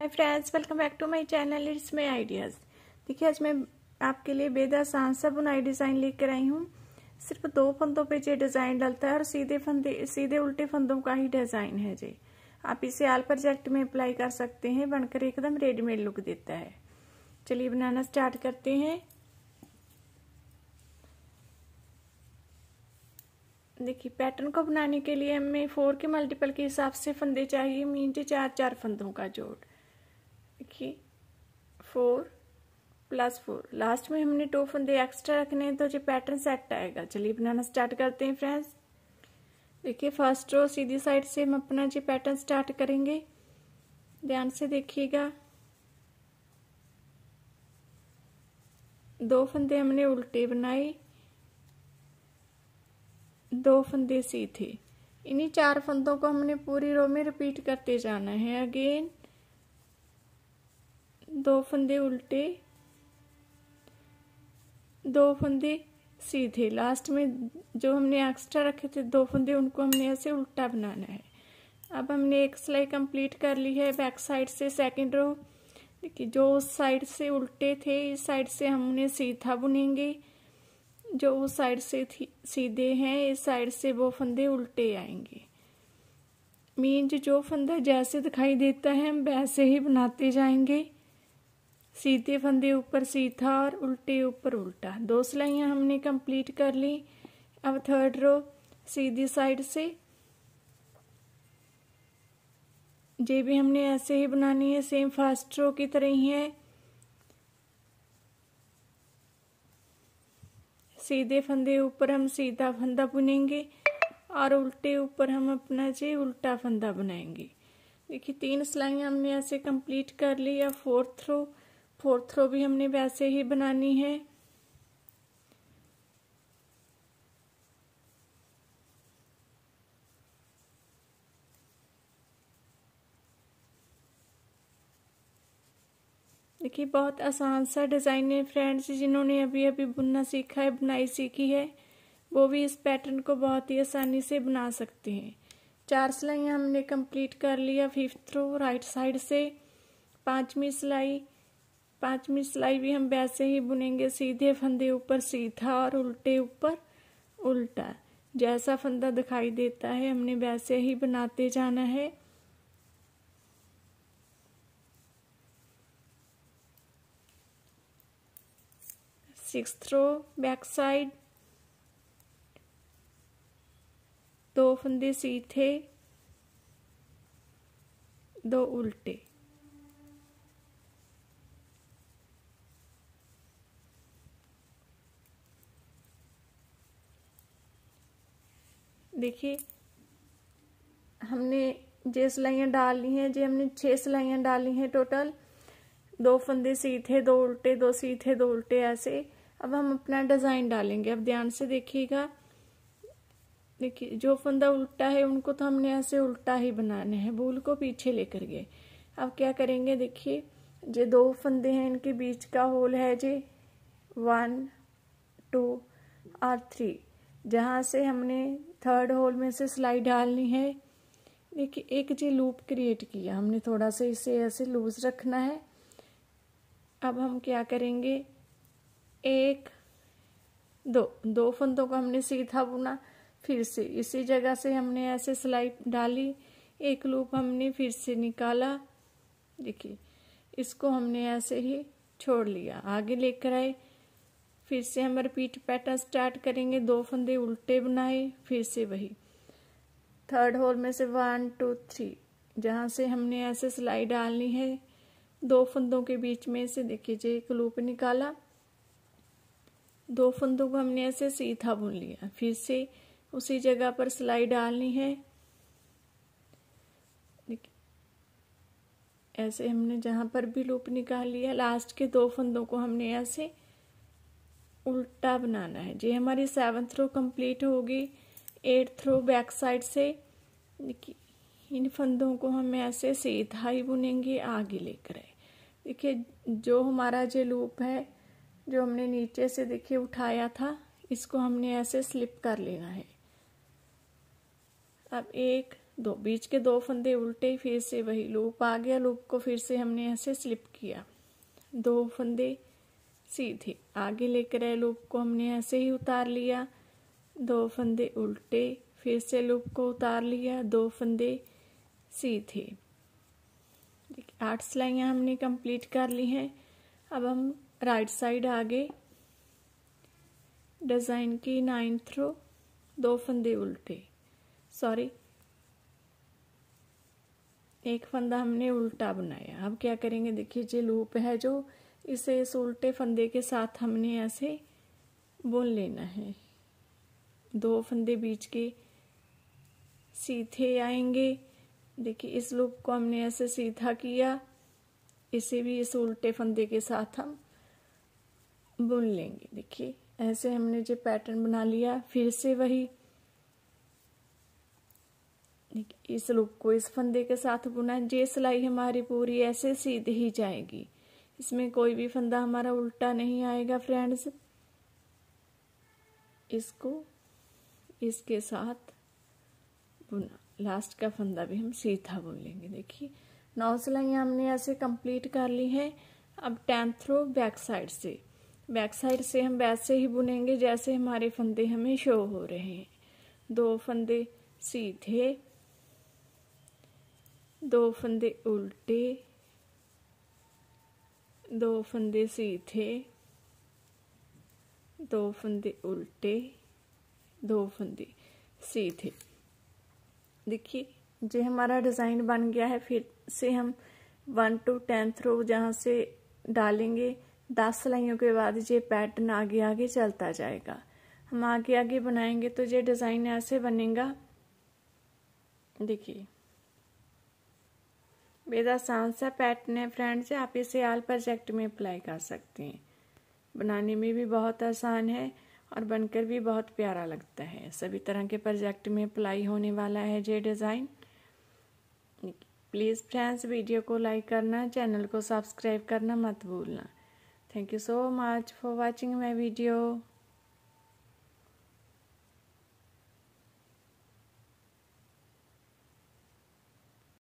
Hi friends, welcome back to my channel it's my ideas. देखिए, आज मैं आपके लिए बेहद आसान सा बुनाई डिज़ाइन लेकर आई हूँ। सिर्फ 2 फंदों पे ये डिज़ाइन डलता है और सीधे उल्टे फंदों का ही डिज़ाइन है जी। आप इसे आल प्रोजेक्ट में अप्लाई कर सकते हैं, बनकर एकदम रेडीमेड लुक देता है। चलिए बनाना स्टार्ट करते हैं। देखिए, पैटर्न को बनाने के लिए हमें 4 के मल्टीपल के हिसाब से फंदे चाहिए, मीन 4 फंदों का जोड़। देखिए 4 + 4, लास्ट में हमने 2 फंदे एक्स्ट्रा रखने हैं तो जो पैटर्न सेट आएगा। चलिए बनाना स्टार्ट करते हैं फ्रेंड्स। देखिए, फर्स्ट रो सीधी साइड से हम अपना जो पैटर्न स्टार्ट करेंगे, ध्यान से देखिएगा। 2 फंदे हमने उल्टे बनाए, 2 फंदे सीधे। इन्हीं 4 फंदों को हमने पूरी रो में रिपीट करते जाना है। अगेन 2 फंदे उल्टे, 2 फंदे सीधे। लास्ट में जो हमने एक्स्ट्रा रखे थे 2 फंदे, उनको हमने ऐसे उल्टा बनाना है। अब हमने एक सिलाई कंप्लीट कर ली है बैक साइड से। सेकंड रो देखिए, जो उस साइड से उल्टे थे इस साइड से हमने सीधा बुनेंगे, जो उस साइड से सीधे हैं इस साइड से वो फंदे उल्टे आएंगे। मीन जो फंदा जैसे दिखाई देता है हम वैसे ही बनाते जाएंगे। सीधे फंदे ऊपर सीधा और उल्टे ऊपर उल्टा। 2 सिलाइयाँ हमने कंप्लीट कर ली। अब थर्ड रो सीधी साइड से ये भी हमने ऐसे ही बनानी है, सेम फर्स्ट रो की तरह ही है। सीधे फंदे ऊपर हम सीधा फंदा बुनेंगे और उल्टे ऊपर हम अपना जी उल्टा फंदा बनाएंगे। देखिए, 3 सिलाइयाँ हमने ऐसे कंप्लीट कर ली। अब फोर्थ रो भी हमने वैसे ही बनानी है। देखिए, बहुत आसान सा डिज़ाइन है फ्रेंड्स। जिन्होंने अभी अभी बुनना सीखा है, बुनाई सीखी है, वो भी इस पैटर्न को बहुत ही आसानी से बना सकते हैं। 4 सिलाइयाँ हमने कंप्लीट कर लिया। 5th रो राइट साइड से 5वीं सिलाई भी हम वैसे ही बुनेंगे, सीधे फंदे ऊपर सीधा और उल्टे ऊपर उल्टा। जैसा फंदा दिखाई देता है हमने वैसे ही बनाते जाना है। सिक्स्थ रो बैक साइड, 2 फंदे सीधे, 2 उल्टे। देखिए, हमने जे सिलाइयाँ डाली हैं, जे हमने 6 सिलाइयाँ डाली हैं टोटल। 2 फंदे सीधे, 2 उल्टे, 2 सीधे, 2 उल्टे, ऐसे। अब हम अपना डिज़ाइन डालेंगे। अब ध्यान से देखिएगा। देखिए, जो फंदा उल्टा है उनको तो हमने ऐसे उल्टा ही बनाना है, बूल को पीछे लेकर गए। अब क्या करेंगे, देखिए, जो 2 फंदे हैं इनके बीच का होल है जी 1, 2 और 3। जहाँ से हमने थर्ड होल में से सिलाई डालनी है। देखिए, एक जी लूप क्रिएट किया हमने, थोड़ा सा इसे ऐसे लूज रखना है। अब हम क्या करेंगे, 1, 2 फंदों को हमने सीधा बुना, फिर से इसी जगह से हमने ऐसे सिलाई डाली, एक लूप हमने फिर से निकाला। देखिए, इसको हमने ऐसे ही छोड़ लिया, आगे लेकर आए। फिर से हम रिपीट पैटर्न स्टार्ट करेंगे। 2 फंदे उल्टे बनाए, फिर से वही थर्ड होल में से 1, 2, 3, जहाँ से हमने ऐसे सिलाई डालनी है 2 फंदों के बीच में से। देखिए, जो एक लूप निकाला, 2 फंदों को हमने ऐसे सीधा बुन लिया, फिर से उसी जगह पर सिलाई डालनी है। देखिए, ऐसे हमने जहाँ पर भी लूप निकाल लिया, लास्ट के 2 फंदों को हमने ऐसे उल्टा बनाना है। जी हमारी 7th रो कंप्लीट होगी। 8th रो बैक साइड से देखिए, इन फंदों को हम ऐसे सीधा ही बुनेंगे, आगे लेकर आए। देखिए, जो हमारा जो लूप है जो हमने नीचे से देखिए उठाया था, इसको हमने ऐसे स्लिप कर लेना है। अब 1, बीच के 2 फंदे उल्टे, फिर से वही लूप आ गया, लूप को फिर से हमने ऐसे स्लिप किया, 2 फंदे सीधे, आगे लेकर आए लूप को हमने ऐसे ही उतार लिया, 2 फंदे उल्टे, फिर से लूप को उतार लिया, 2 फंदे सीधे। देखिए 8 सिलाइयाँ हमने कंप्लीट कर ली हैं। अब हम राइट साइड आगे डिज़ाइन की 9th रो, 2 फंदे उल्टे, सॉरी 1 फंदा हमने उल्टा बनाया। अब क्या करेंगे, देखिए जो लूप है जो इसे इस उल्टे फंदे के साथ हमने ऐसे बुन लेना है। 2 फंदे बीच के सीधे आएंगे। देखिए इस लूप को हमने ऐसे सीधा किया, इसे भी इस उल्टे फंदे के साथ हम बुन लेंगे। देखिए ऐसे हमने जो पैटर्न बना लिया, फिर से वही इस लूप को इस फंदे के साथ बुना। ये सिलाई हमारी पूरी ऐसे सीधी ही जाएगी, इसमें कोई भी फंदा हमारा उल्टा नहीं आएगा फ्रेंड्स। इसको इसके साथ बुना, लास्ट का फंदा भी हम सीधा बुन लेंगे। देखिए 9 सिलाइयाँ हमने ऐसे कंप्लीट कर ली हैं। अब 10th रो बैक साइड से हम वैसे ही बुनेंगे जैसे हमारे फंदे हमें शो हो रहे हैं। 2 फंदे सीधे, 2 फंदे उल्टे, 2 फंदे सीधे, 2 फंदे उल्टे, 2 फंदे सीधे। देखिए जो हमारा डिज़ाइन बन गया है। फिर से हम 1 to 10th रो जहाँ से डालेंगे, 10 सिलाइयों के बाद ये पैटर्न आगे आगे चलता जाएगा। हम आगे आगे बनाएंगे तो ये डिज़ाइन ऐसे बनेगा। देखिए बेहद आसान सा पैटर्न है फ्रेंड्स, आप इसे आल प्रोजेक्ट में अप्लाई कर सकते हैं। बनाने में भी बहुत आसान है और बनकर भी बहुत प्यारा लगता है। सभी तरह के प्रोजेक्ट में अप्लाई होने वाला है ये डिज़ाइन। प्लीज़ फ्रेंड्स वीडियो को लाइक करना, चैनल को सब्सक्राइब करना मत भूलना। Thank you so much for watching my video.